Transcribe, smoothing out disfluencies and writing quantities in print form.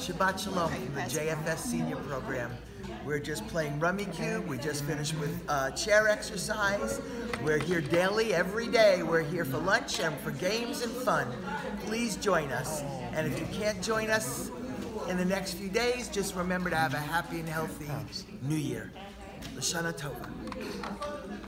Shabbat Shalom from the JFS Senior Program. We're just playing Rummy Cube. We just finished with chair exercise. We're here daily, every day. We're here for lunch and for games and fun. Please join us. And if you can't join us in the next few days, just remember to have a happy and healthy New Year. L'Shana Tova.